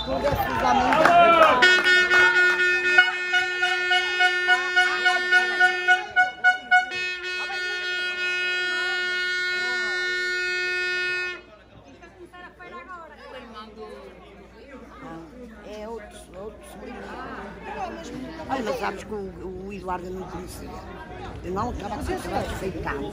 tudo é precisamente. É outro sobrinho. Olha, mas sabes que o Eduardo não conhecia. Eu não estava a ser aceitado.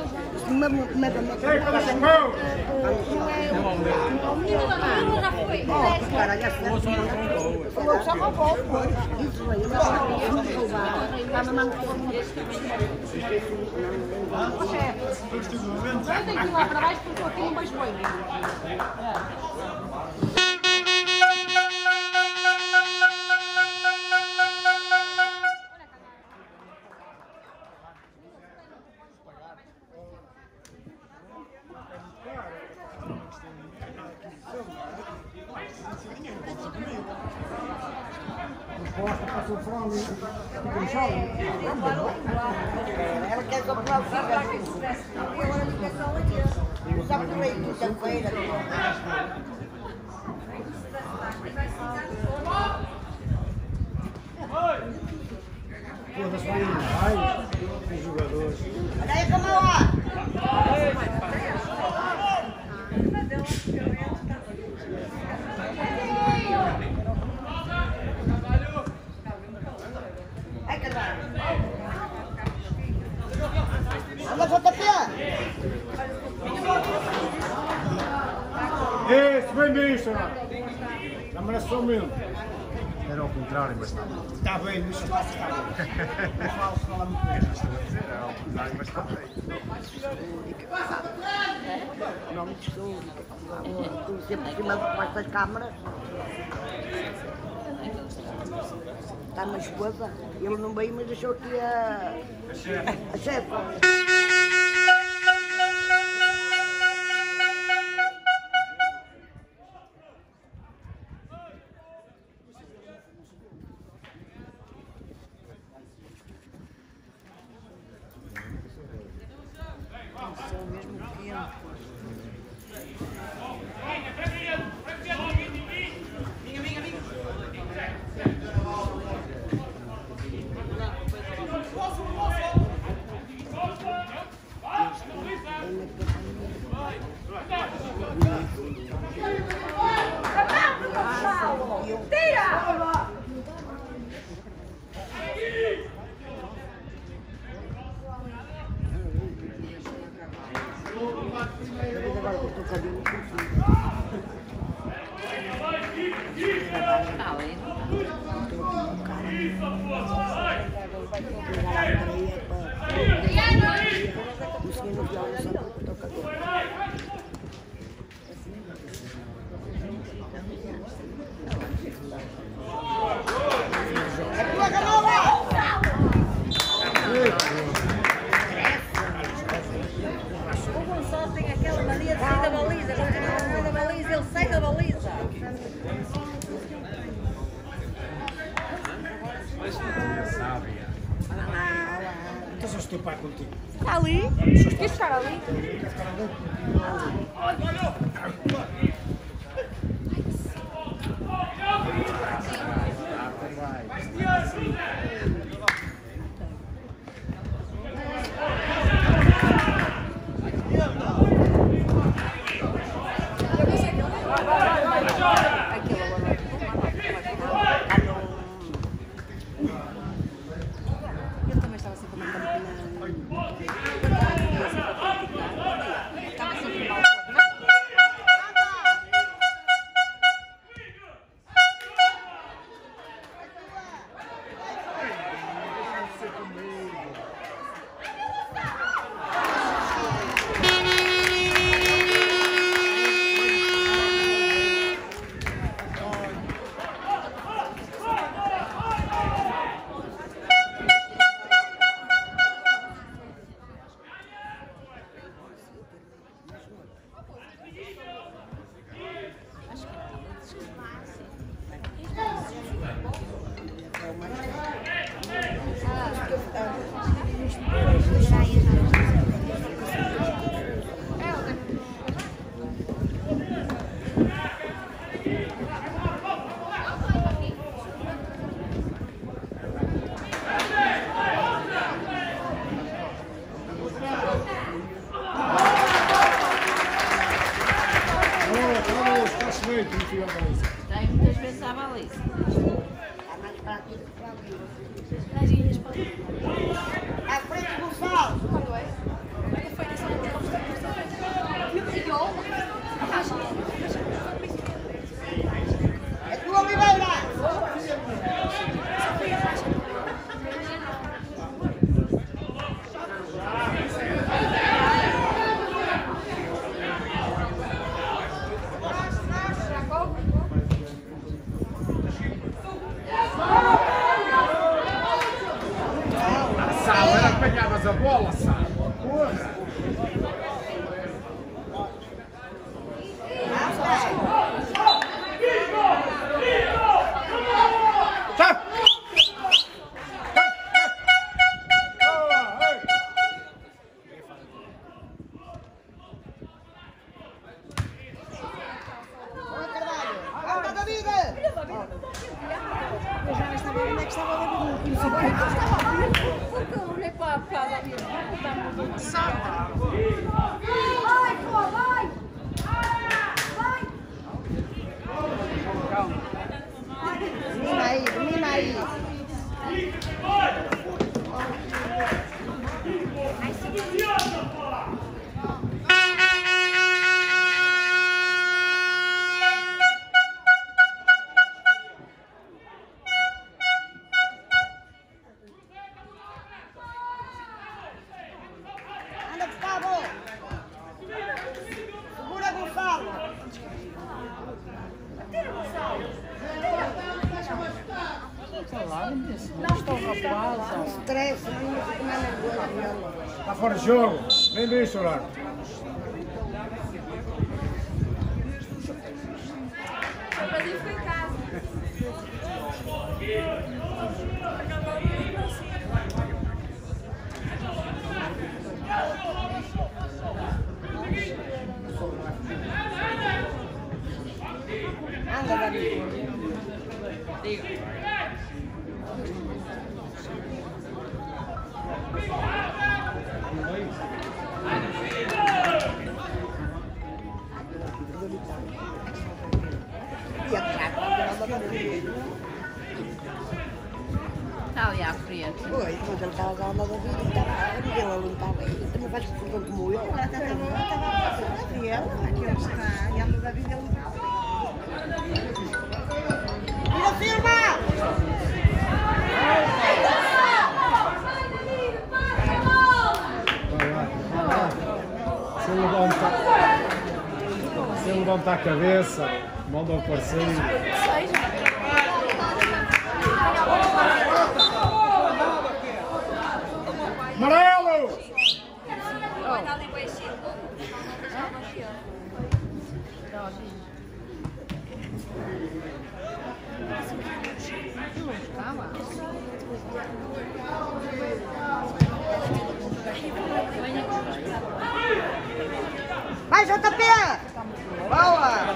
Eu tenho que ir lá para baixo porque aqui não vais bem. Ela quer comprar o filho. E agora a ligação aqui. Já por aí, quinta-feira. Os jogadores. Olha aí como lá. Ai, caralho. Anda, JP. Isso, bem visto. Não merece só mesmo. Era ao contrário, mas está bem. Está bem, mas está bem. Fala muito bem. Estou a dizer, era ao contrário, mas está bem. Não me estou. Estou sempre por cima das câmaras. Está uma esposa. Ele não veio, mas deixou aqui a chefe. São mesmo pequenos. Então, se teu pai contigo. Está ali? Quis ficar ali? Eu também estava sempre na noite, não fui à baliza. Está aí muitas vezes à baliza. Está mais para aqui do que para ali. À frente do sal. Quando é? Olha, foi nessa hora. E eu? É tua Oliveira! Sal, era apanhavas a bola, Sal. Porra! Olha, Carvalho! Anda, David! Eu já estava onde é que estava o David. Porque eu olhei para casa ali. Vai, pô, vai! Vai! Domina aí! Anda, Gustavo! Segura, Gonçalo! Não estresse, não fica mais nervoso. Está fora de jogo. Vem bem, Solar. Para ir para casa. Anda, David! E atrás, Está ali à frente. Oi, mas ele estava a andar da vida, ele não estava aí. Também faz confusão como eu. Ela estava a ver, aqui onde está, e anda da vida, ele não estava. Tira, firma! Se ele levanta a cabeça, manda o parceiro. Amarelo! Vai, JP! Boa!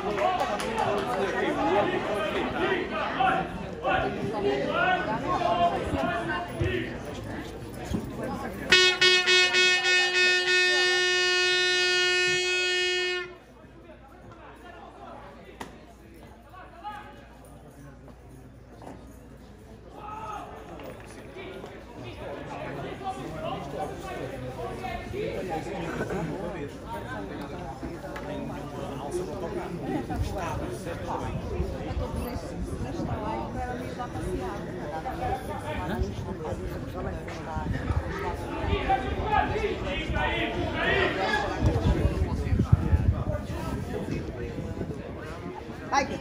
Vai,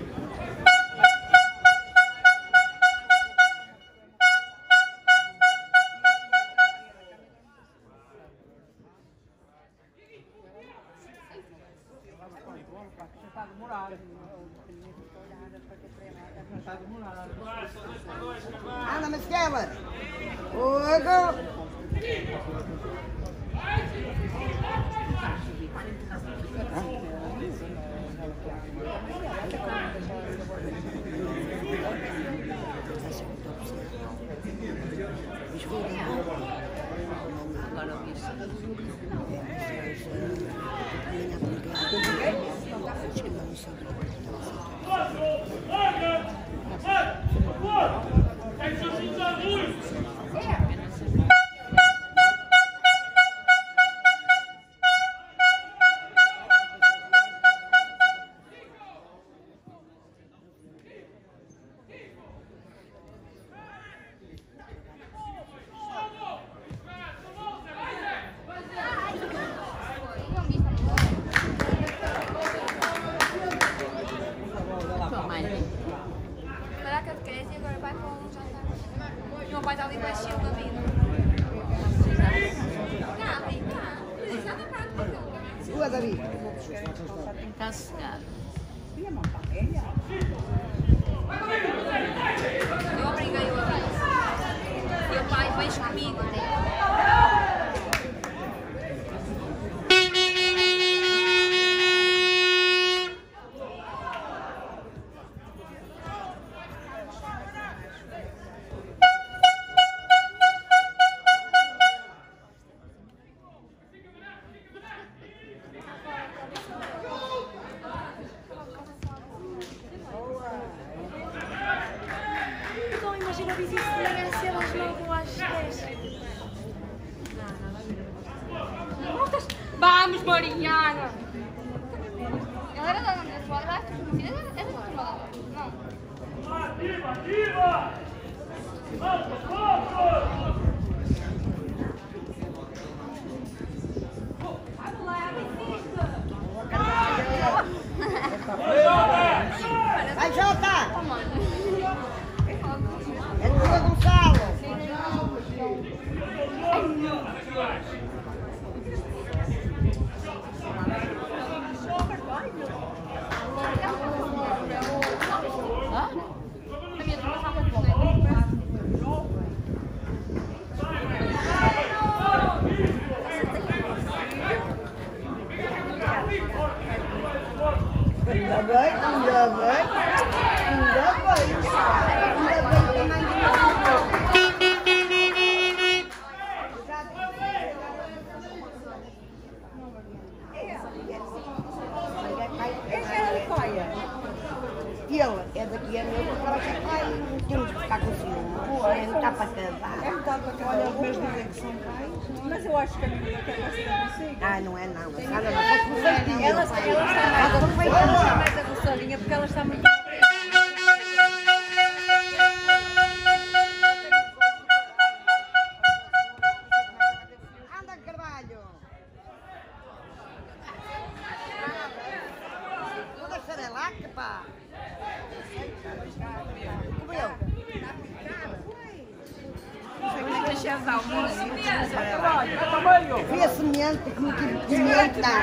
anda, Michela! Fogo! Agora o bicho. Acho que não sei. férias e agora vai para um jantar. O meu pai está ali mais cheio da vida. Cá, vem cá. Mas nada para tudo. Boa, David. Está sossegado. Eu obriguei-o a vir. Meu pai, vens comigo. Então imagina dizer isso de manhã cedo às 9 ou às 10. Vamos, Mariana! Ela era da minha escola, era da escola. Não. Vai, Jota! É tua, Gonçalo! Ah? A minha turma está muito boa. Ainda bem, ainda bem. Ainda bem. Ainda bem que a mãe ele é daqui a meu, agora já vai, temos que ficar com ciúme, não está para casar. É verdade, porque olha, os meus dizem que são pais, mas eu acho que a menina quer casar consigo. Ah, não é não, a Sara não foi perfeitinha. Ela está mais abusadinha porque ela está muito... Anda, Carvalho! Vou deixar ela lá, que pá! Como eu? Vê a semente que me tive semente dá.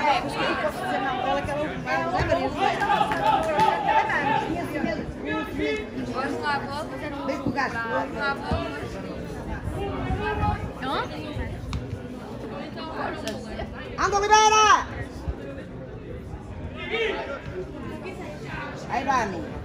Vamos lá, vou fazer um. Vem com o gasto. Lá vou. Anda, Oliveira! Aí, Dani.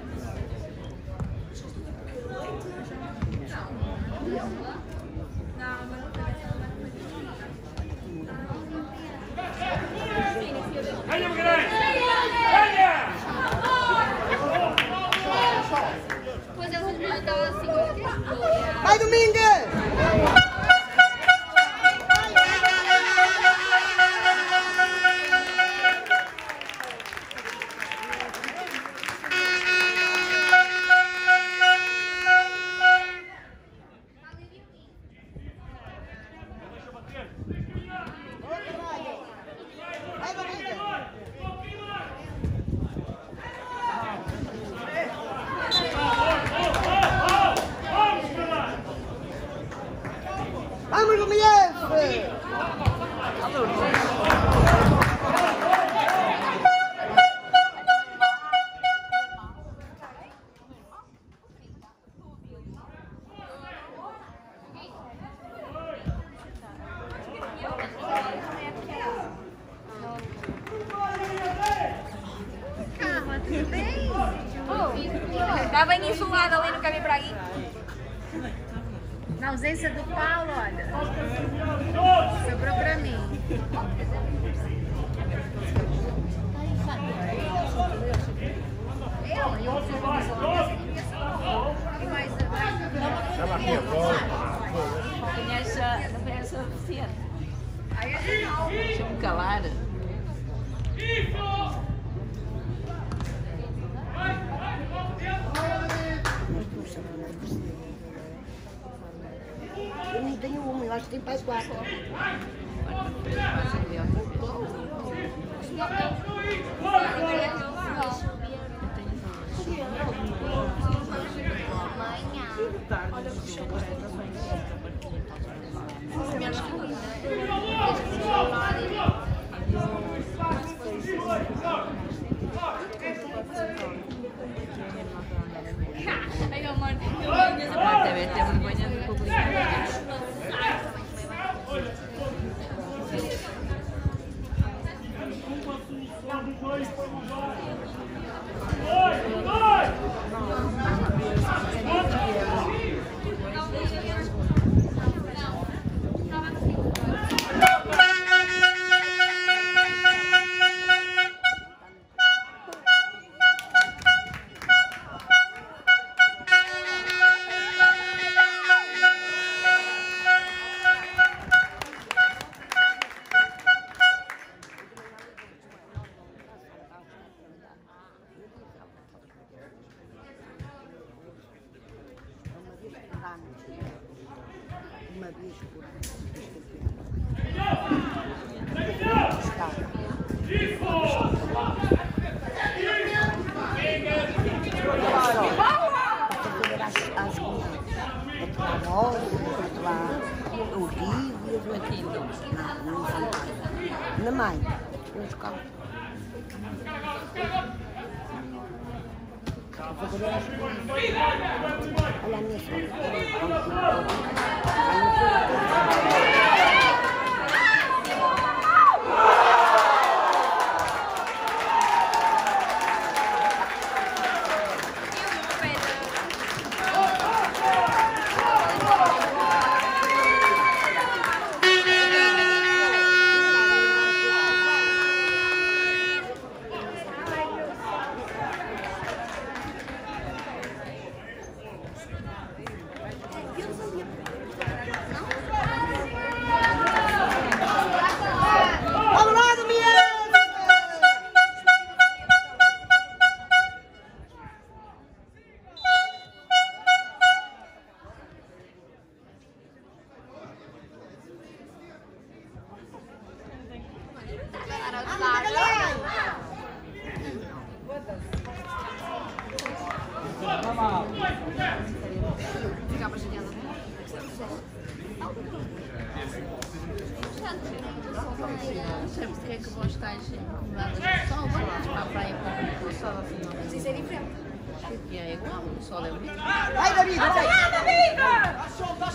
Depois eles me mandaram assim. Vai, Domingo! Vai, Domingo! Vamos, Lumiense! Está bem insulado ali no caminho para aí. Na ausência do Paulo, olha. Sobrou pra mim. Chama aqui, Não conhece a deficiente. Deixa-me calar. Eu não tenho uma, eu acho que tem mais 4. Mãe, Ai, amor, Deve ter vergonha de publicar. Uma vez por na mãe, os carros. Olha a minha Sabes porque é que vós estáis incomodadas com o sol? Vamos para a praia com o sol ao final. Mas isso é diferente. E é igual, o sol é bonito. Vai, David! Vai, David! Vai,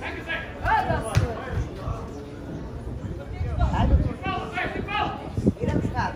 vira buscar.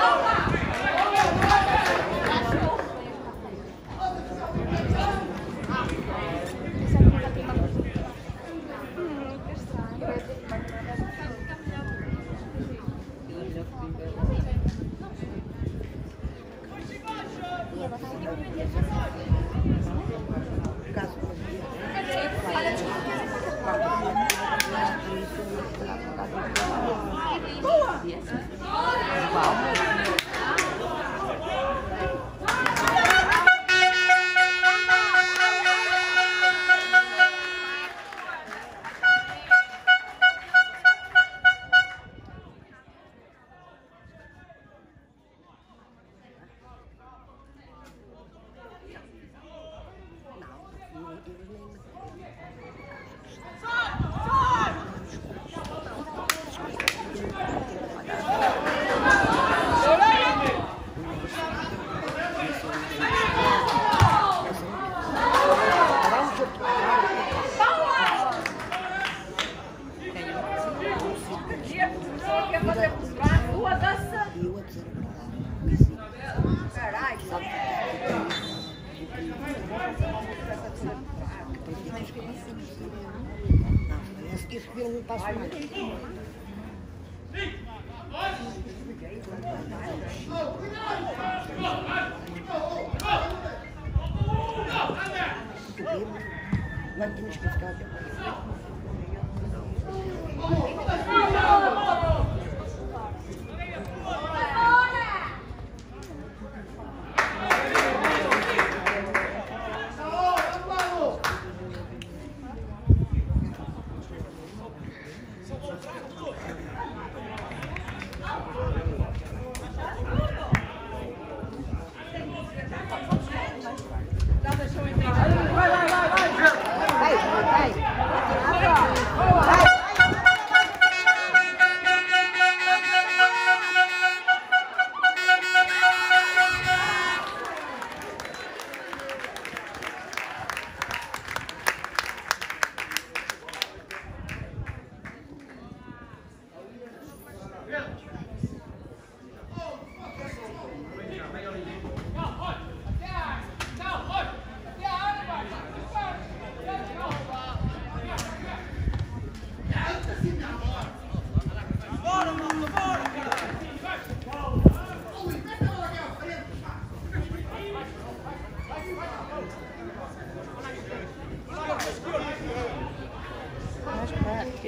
Não passo mais. Agora temos que ficar aqui. Vai,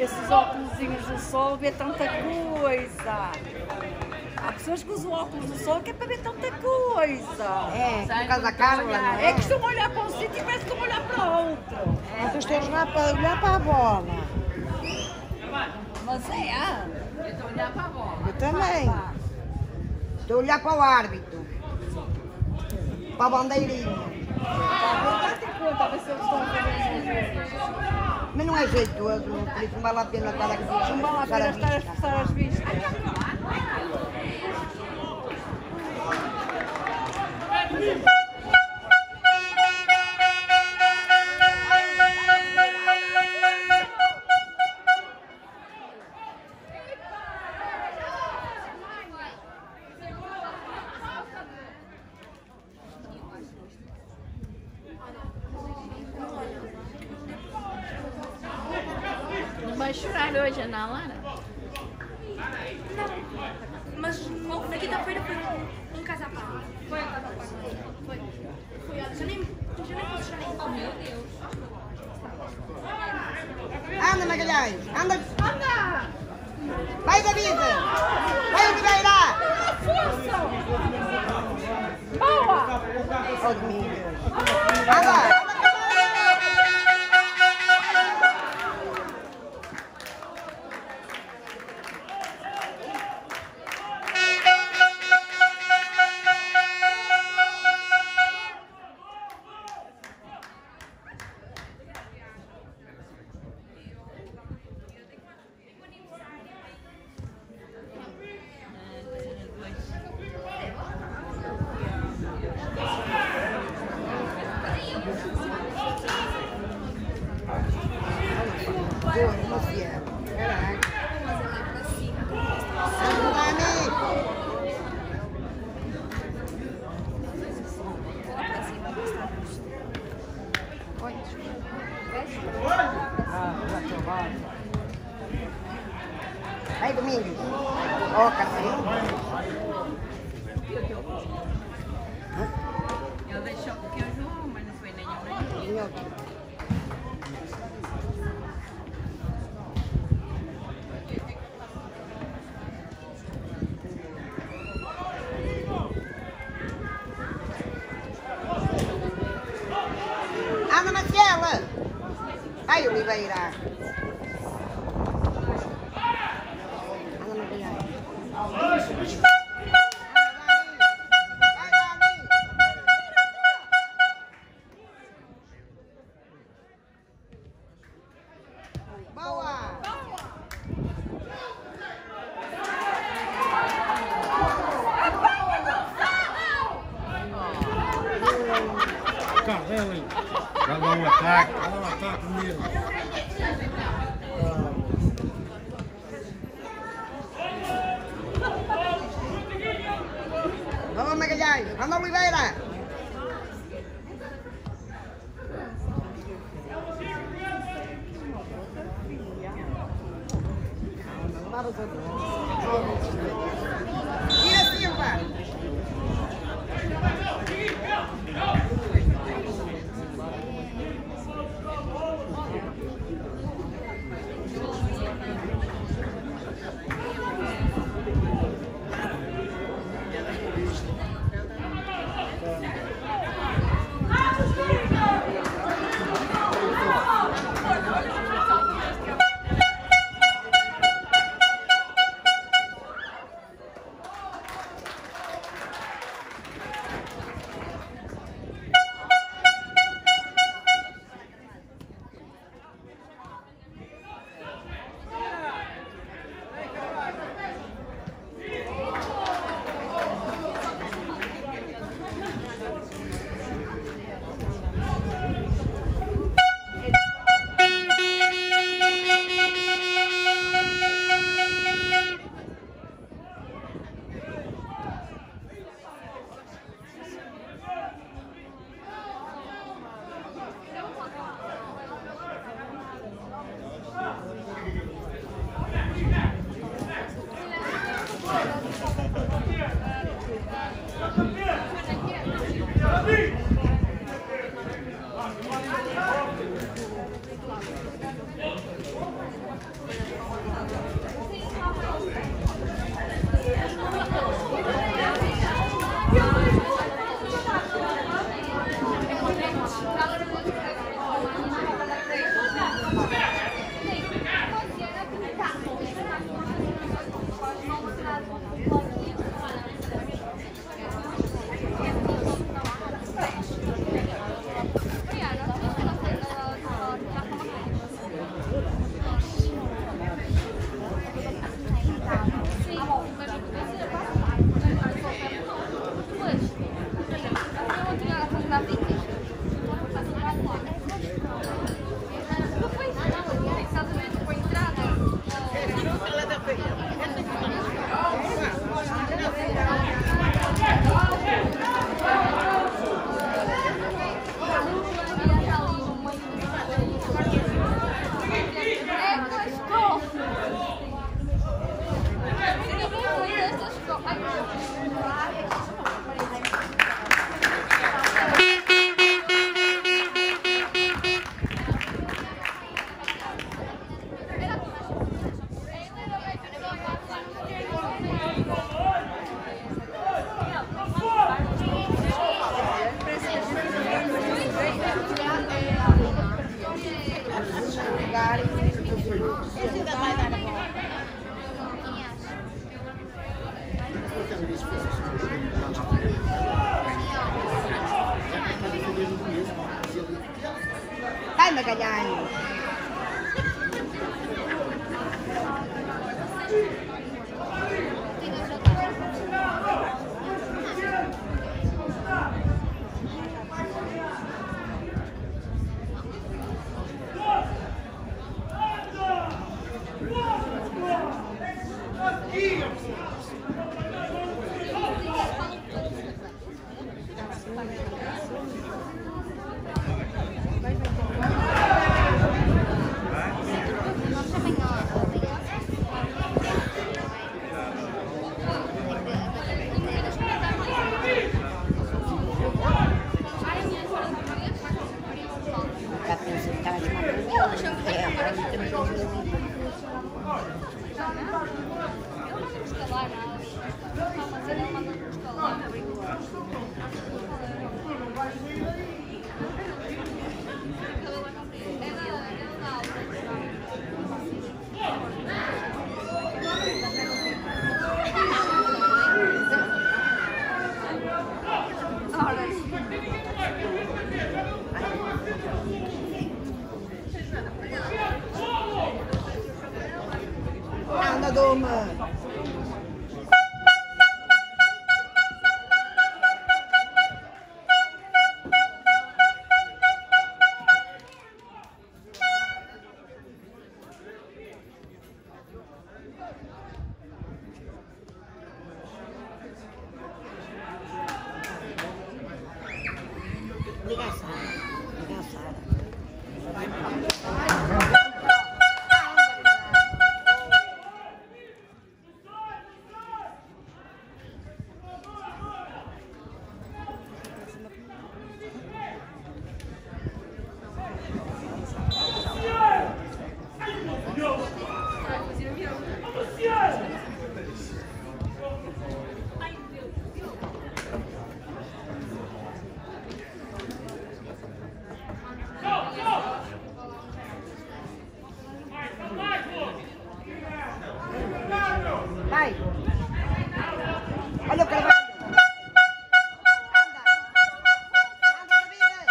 esses óculosinhos do sol, vê tanta coisa. Há pessoas que usam óculos do sol que é para ver tanta coisa. É, por causa da Carla, não é? É que estão a olhar para um sítio e parece que estão a olhar para o outro. É que estou lá para olhar para a bola. Você é? Eu estou olhando para a bola. Eu também. Estou a olhar para o árbitro. Para a bandeirinha. Conta, a ver se eles estão a ver. Mas não é jeitoso, por isso não vale a pena estar aqui. Não vale a pena estar a esforçar as vistas. Não vai chorar hoje, não, Lara? Mas na quinta-feira foi um casapau. Foi um casapau. Foi. Já nem posso chorar. Oh, meu Deus. Anda, Magalhães. Anda. Anda. Vai, David. Vai, Oliveira. Boa! Oh, Domingos. Anda. Vai, Domingos. Ó, café. Eu deixou porque eu João, mas não foi nenhum. Anda, Marcela. Vai, Oliveira. Carrelli. Dá um ataque mesmo. Vamos, Magalhães. Vamos, Oliveira. Tira, Silva. Esse ainda vai dar a bola. Vai, Magalhães! Anda, Doma! Vai! Olha o Carvalho! Anda! Anda, David!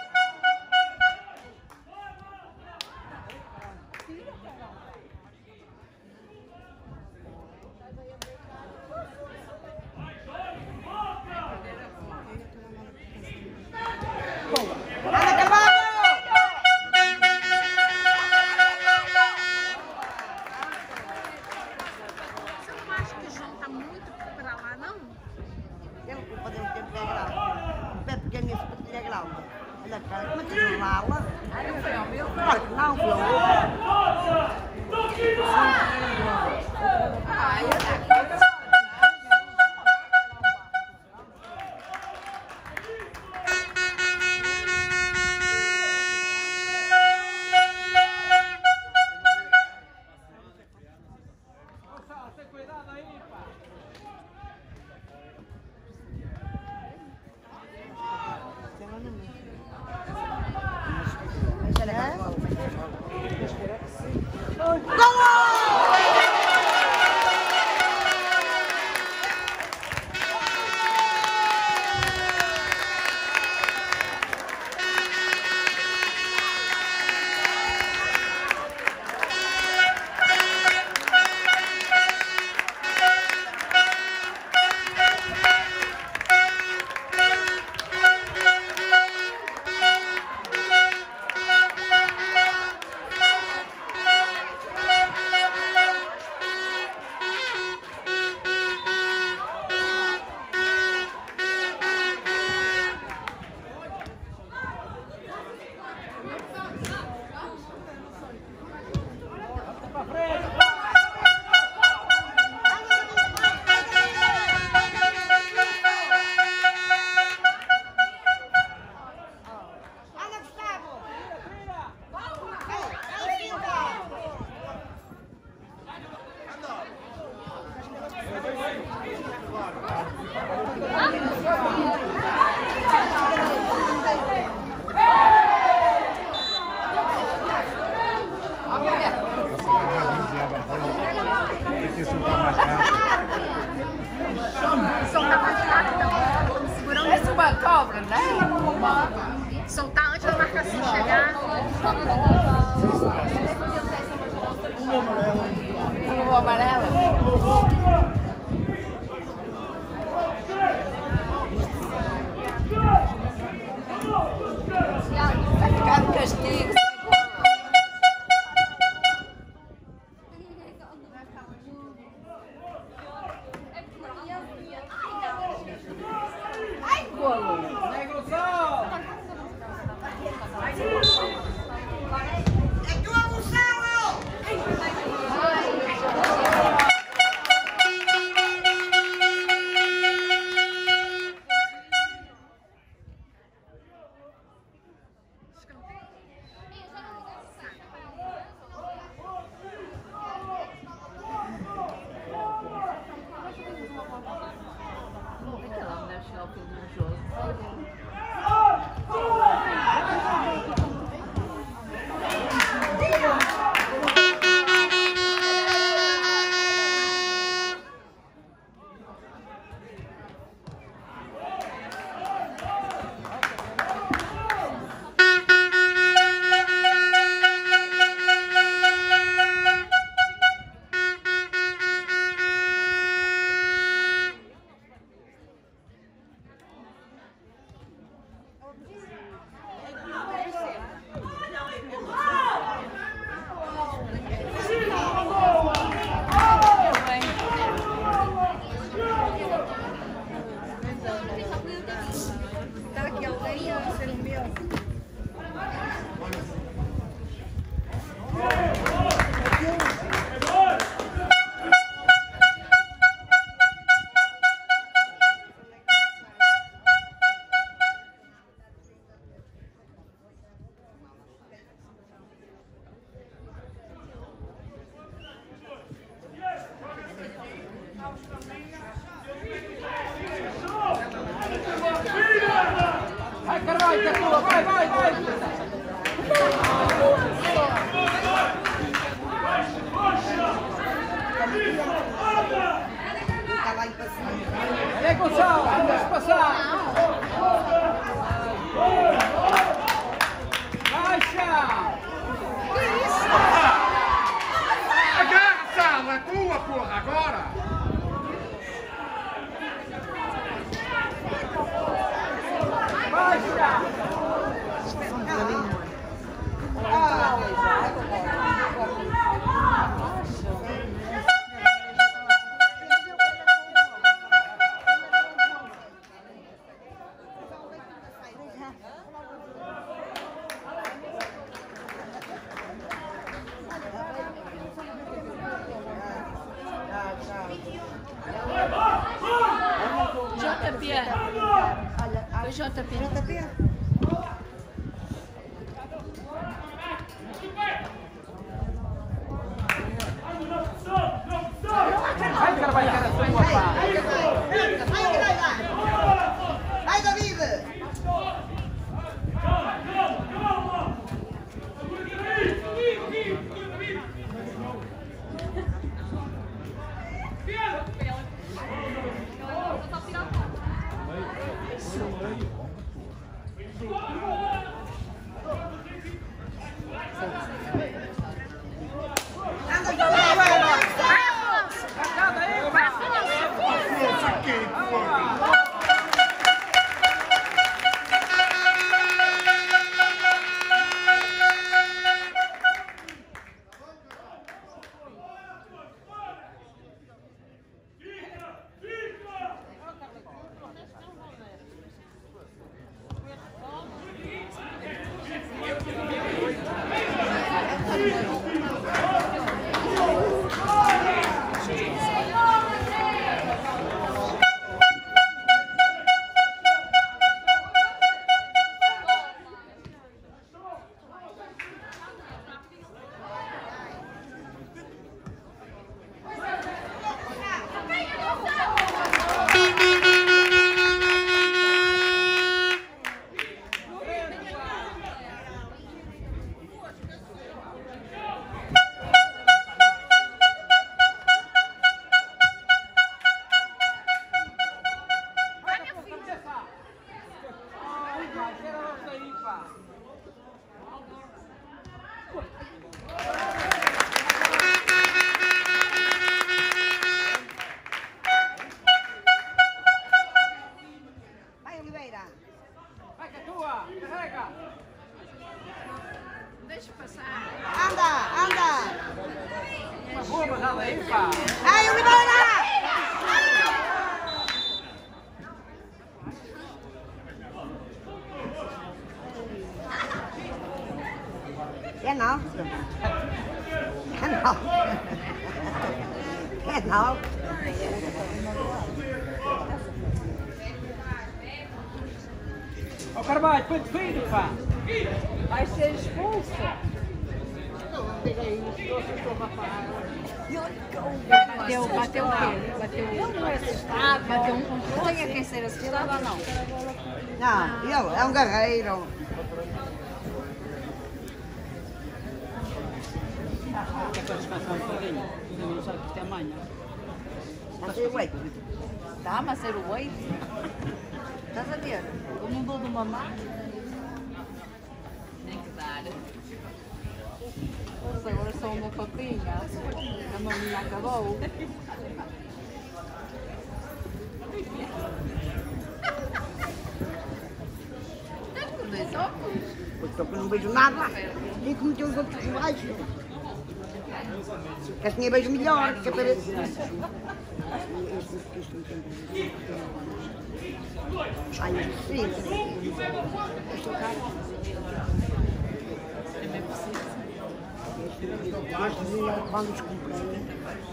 Boa! Anda, Carvalho! Ele culpa dele ter pé grande. O pé pequeno e esse pé é grande. Olha, cara, como é que não lala? Não foi ao meu? Claro que não, foi ao outro. Gol! Soltar antes da marcação chegar. O amarelo. Vai ficar de castigo. Ai, golo. Vem, Gonçalo, deixa passar. Baixa! Que isso? Agarra, Sala, é tua, porra, agora! Baixa! JP. Vai trabalhar a sua parte. Vai, David! nada aí, pá. Ai, eu me dou lá! É não. É não. É não. Ó Carvalho, põe-te filho, pá. Vai ser expulso. Bateu o quê? Bateu bateu um controle. Tem a quem ser assustado ou não? Não, ele é um guerreiro. É para descansar um bocadinho. Ainda não sabe que isto é manhã. Está sem leite. Está a ser o leite? Estás a ver? Eu não dou de mamar. Tem que dar. Mas agora só uma papinha. A maminha acabou. Deve comer só. Estou que não vejo nada. Tem que meter os outros por baixo. Que assim eu vejo melhor. Que é para ver. Ai, sim. Quando descomprei.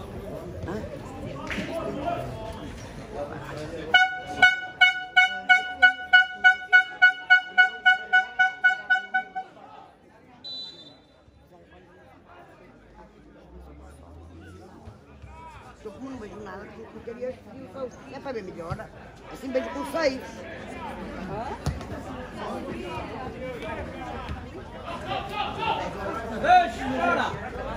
Eu como não vejo nada, que queria é para ver melhor. Assim vejo com 6. Deixa, bora!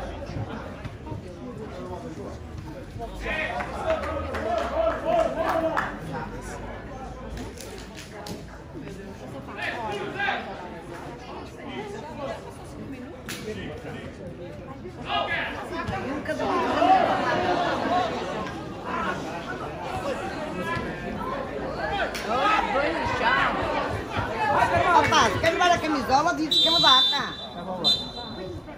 Rapaz, quem vai a camisola diz que é uma vaca.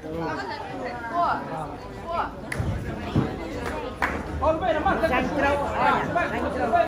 Oliveira, marca! Já entrou.